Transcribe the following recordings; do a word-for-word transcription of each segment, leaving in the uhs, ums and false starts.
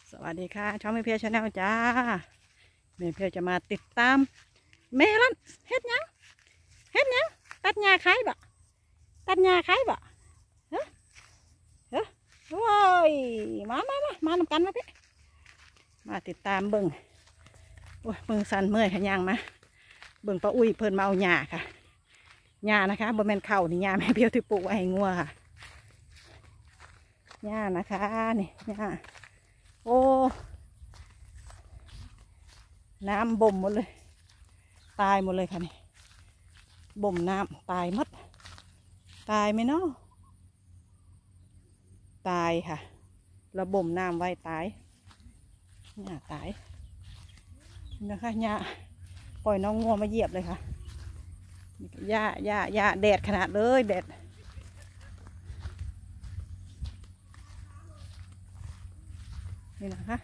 สวัสดีค่ะช่องแม่เพียวชาแนลจ้าแม่เพียวจะมาติดตามเมลอนเฮ็ดยังเฮ็ดยังตัดหญ้าขายบ่ตัดหญ้าขายบ่เฮ้เฮ้โอ้ยมามามามาทำกันมาพี่มาติดตามเบิ่งโอ้ยมือสั่นเมื่อยขยังมาเบิ่งป้าอุ้ยเพิ่นมาเอาหญ้าค่ะหญ้านะคะบนแมนเข่านี่หญ้าแม่เพียวที่ปลูกไว้ให้งัวค่ะหญ้านะคะนี่หญ้าโอ้น้ำบ่มหมดเลยตายหมดเลยค่ะนี่บ่มน้ำตายหมดตายไหมเนาะตายค่ะเราบ่มน้ำไว้ตายเนี่ยตายนะคะเนี่ยปล่อยน้องงัวมาเหยียบเลยค่ะหญ้าหญ้าหญ้าแดดขนาดเลยแดดนี่นะคะ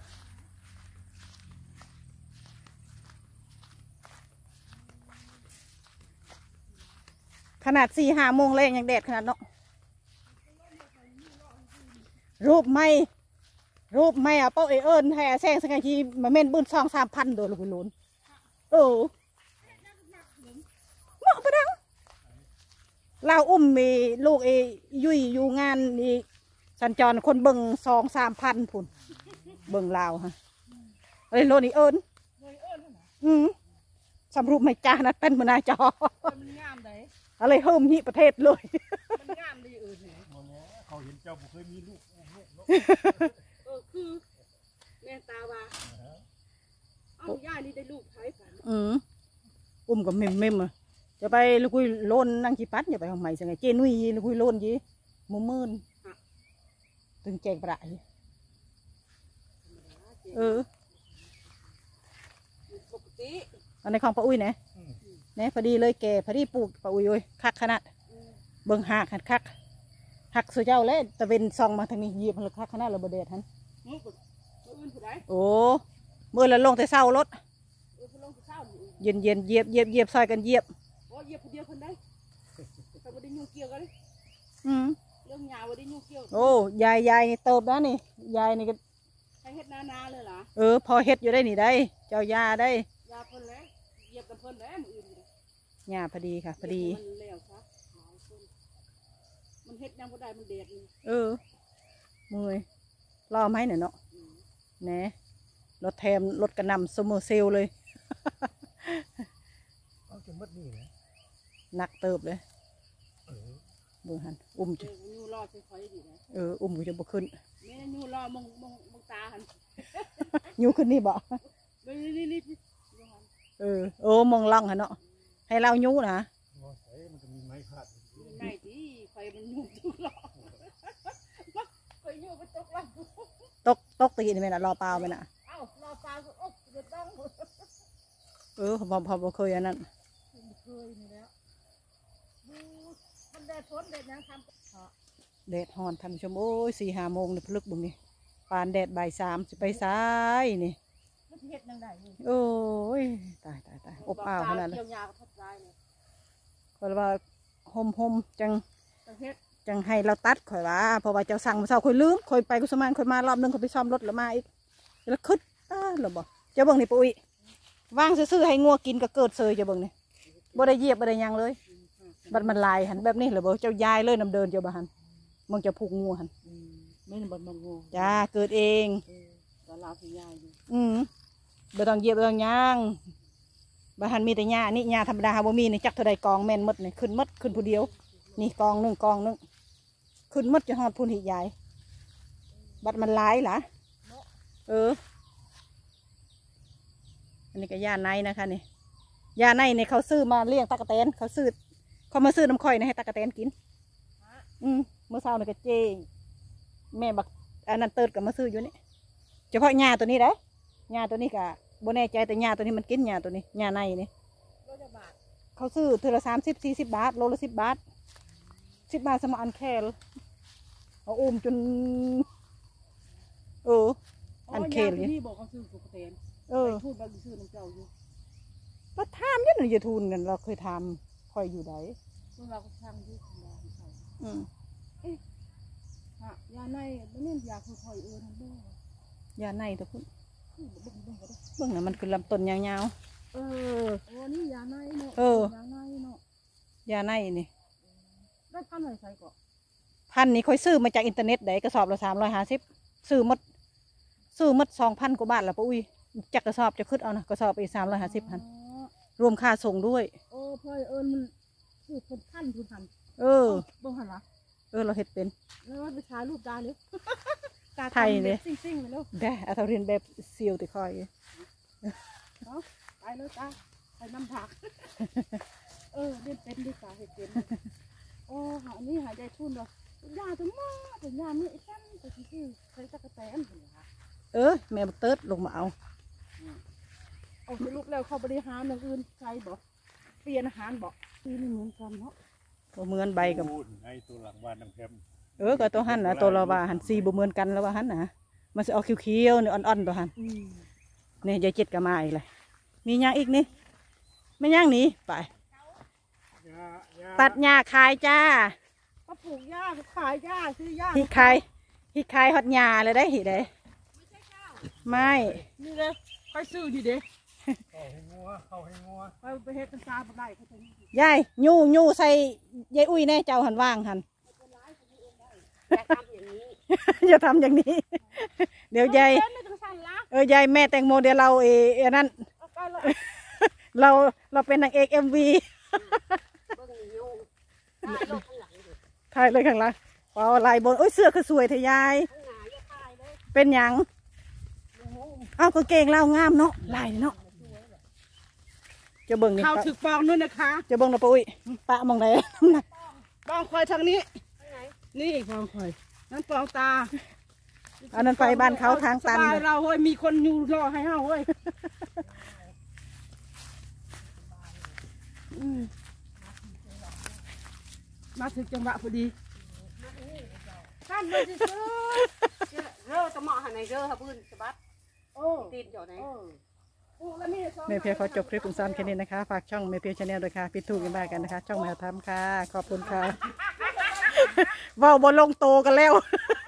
ขนาดสี่ห้าโมงเลยยังแดดขนาดเนาะรูปไม่รูปไม่อ่ะเป้าเอเอิญแห่แซงสังกีมาเม่นบุญซองสามพันโดนลูกหลุนเออเหมาะปะดังเราอุ้มมีลูกเอยุ่ยอยู่งานนี่สัญจรคนเบิ่งซองสามพันพุ่นเบิ่งลาวฮะอะไรโลนี่เอิญอืมสำรูปไม่จ้านะเป็นมือนาจออะไรเฮิมนี่ประเทศเลยมันงามดีอื่นเขาเห็นเจ้าบุเคยมีลูกเออคือแม่ตาว่าเอาย่านี่ได้ลูกไทยกันอืมอุ้มกับเมมเมมอ่ะจะไปลูกคุยโลนนั่งจีปัดอย่าไปของใหม่สังไงเจนุยลูกคุยโลนยี่มุมมื่นตึงแจงประหยัดเออปกติอันในของป้าอุ้ยเนี่ยเนี่ยพอดีเลยแกพอดีปลูกป้าอุ้ยโอ้ยคักขนาดเบิ่งหักหักคักหักสุเจ้าเลยตะเวนซองมาทางนี้เหยียบเลยคักขนาดระเบิดเด็ดทันโอ้เมื่อละลงแต่เศร้ารถเย็นเย็นเหยียบเหยียบเหยียบซอยกันเหยียบโอ้เหยียบคนเดียวคนได้แต่ไม่ได้ยุ่งเกี่ยวกันเลยอืมเรื่องยาวไม่ได้ยุ่งเกี่ยวโอ้ยายยายนี่เติบนะนี่ยายนี่ก็ใช้เฮ็ดนานาเลยเหรอเออพอเฮ็ดอยู่ได้นี่ได้เจ้ายาได้ยาเพิ่นแล้วเหยียบกับเพิ่นแล้วมืออื่นหญ้าพอดีค่ะพอดีมันแล้วซะมันเฮ็ดยังบ่ได้มันเด็ดเออมือรอไหมเนี่ยเนาะแหนรถแถมรถกระนำซูเมอร์เซลเลยเอาจนมัดนี่นะหนักเติบเลยเบื่อหันอุ้มจะยูรอดค่อยๆดีนะเอออุ้มกูจะบุกขึ้นแม่ยูรอมองมองมองตาหันยูขึ้นนี่บ่นี่นี่นี่เออโอ้มองล่องหันเนาะให้เรายูนะมันจะมีไม้พาดไม่ที่ไฟมันยูทุกรอบไฟยูไปตกแล้วตกตกตีนี่ไหมนะรอเปล่าไหมนะเอ้ารอเปล่าก็อ๊บเดือดร้อนเออพอพอพอเคยอันนั้นเคยนี่แล้วดูมันแดดฝนแดดนะทำแดดฮอนทำชมโอ้ยสี่ห้าโมงนี่พลึกบุ้งนี่ปานแดดบ่ายสามจะไปซ้ายนี่โอ้ยตายตายตายอบอ้าวขนาดนั้นคนว่าหอมหอมจังจังให้เราตัดข่อยว่าเพราะว่าเจ้าสั่งมาเช้าข่อยลืมข่อยไปกุศลมันข่อยมารอบนึงข่อยไปซ่อมรถแล้วมาอีกแล้วคึดตาหรอบ่เจ้าเบิ่งนี่ปุ้ยว่างซื่อๆให้งัวกินก็เกิดเซยเจ้าเบิ่งนี่บ่ได้เหยียบบ่ได้ยังเลยบัดมันลายหันแบบนี้เหรอบ่เจ้ายายเลยนำเดินเจ้าบ้านมึงจะผูกงูหันไม่บัดมังงูจ้าเกิดเองตอนลาวที่ยายอืมบ่ต้องเหยียบบ่ต้องย่างบ้านมีแต่หญ้านี่หญ้าธรรมดาบ่มีนี่จักเท่าใดกองแม่นมดนี่ขึ้นมดขึ้นผู้เดียวนี่กองนึงกองนึงขึ้นมดจะหอดพุ่นหิยายบัดมันลายล่ะเอออันนี้ก็หญ้าในนะคะนี่หญ้าในนี่เขาซื้อมาเลี้ยงตะกะแตนเขาซื้อเขามาซื้อน้ำข่อยนะให้ตะกะแตนกินอืมเมื่อเช้านี่ก็เจแม่บักอันนั้นเติร์ดกับมาซื้ออยู่นี่เฉพาะหญ้าตัวนี้ได้หญ้าตัวนี้ก็บ่แน่ใจแต่หญ้าตัวนี้มันกินหญ้าตัวนี้หญ้าในนี่เขาซื้อเท่าละสามสิบสี่สิบบาทโลละสิบบาทสิบบาทสมอันแคลเอาอุ้มจนเอออันเคลนี่บอกเขาซื้อสุกเตนเออพูดแบบซื้อน้ำเจ้าอยู่ก็ทำยันหนูจะทุนกันเราเคยทำคอยอยู่ไหนเราก็ทำอยู่ของเราอืมเอ๊ะยาในไม่เน้นยาค่อยๆเออทั้งด้วยยาในตัวพุ่นเบิ่งน่ะมันคือลำต้นยาวเออโอ้นี่ยาในเนาะๆเออยาในเนาะยาในนี่ได้พันไหนใส่ก่อนพันนี้ค่อยซื้อมาจากอินเทอร์เน็ตได้กระสอบละสามร้อยห้าสิบซื้อหมดซื้อหมดสองพันกว่าบาทละป้าอุ้ยจากกระสอบจะขึ้นเอานะกระสอบอีกสามร้อยห้าสิบพันรวมค่าส่งด้วยโอ้พ่อยเอิญมันคือคนพันคุณพันเออเบิ่งหันละเออเราเห็ดเป็นแล้วไปถ่ายรูปดาเลยไทยเลยซิ่งๆเลยลูกได้อาทารินแบบเซียวติคอยเนาะไปเลยจ้าไปน้ำผัก เออเล่นเป็นดีกว่าเห็ดเป็นโอ้หานี่หายใจทุ่นเลยยาจะมาแต่ยาไม่ไอ้ตั้นแต่ที่ใช้ตะกะแตนเหรอคะเออแม่บักเติร์ดลงมาเอาเอาสรุปแล้วเขาบริหารอย่างอื่นใช่บ่เปลี่ยนอาหารบ่ตีนี่เหมือนกันเนาะบ่เหมือนใบกับพูดไอ้ตัวหลังบ้านน้ำแคมเออก็ตัวหันนะตัวเราว่าหันซีบ่เหมือนกันแล้วว่าหันนะมันจะออกเขียวๆนี่อ่อนๆตัวหันอืมนี่ยายเจ็ดก็มาอีกเลยมีย่างอีกนี่ไม่ย่างหนีไปยา ยาตัดหญ้าขายจ้าก็ปลูกหญ้าขายหญ้าซื้อหญ้าฮิขายฮิขายฮอดหญ้าเลยได้หิได้ไม่นี่เลยค่อยซื้อดีเด้เข้าให้งัวเข้าให้งัวไปไปเฮ็ดกันซาบ่ได้เขาจะนี่ยายยู่ยู่ใส่ยายอุ้ยแน่เจ้าหันว่างหันอย่าทำอย่างนี้อย่าทำอย่างนี้ เดี๋ยวยายเล่นไม่ต้องสั่นละเออยายแม่แตงโมเดี๋ยวเราเออนั่นเอาไปเลยเราเราเป็นนางเอกเอ็มวีเบิ่งนี่อยู่ได้โลกข้างหลังอยู่ถ่ายเลยข้างหล่างเปล่าลายบนโอ้ยเสื้อคือสวยเทยายข้างหน้าอย่าถ่ายเลยเป็นหยังโอ้โหอ้าวกางเกงเล่างามเนาะลายเนาะจะเบิ่งนี่เข้าถึกปองนู่นนะคะจะเบิ่งนะปุ้ยปะมองไหนปองคอยทางนี้ไปไหนนี่ปองคอยนั่นปองตาอันนั้นไปบ้านเขาทางตันสบาเลย ยเราเฮ้ยมีคนอยู่รอให้เฮาเฮ้ยอืมมาถึงจังหวะพอดีท่านเลยซื้อเรอจะเหมาะหันไหนเรอค่ะพื้นสะบัดโอ้ตีนอยู่ไหนเออปลูกแล้วนี่สองเมเพียขอจบคลิปสั้นๆแค่นี้นะคะ ฝากช่องเมเพียชาแนลด้วยค่ะพิดถูกกันบ้างกันนะคะ ช่องแมวทำค่ะ ขอบคุณค่ะ ว่าวบนลงโตกันแล้ว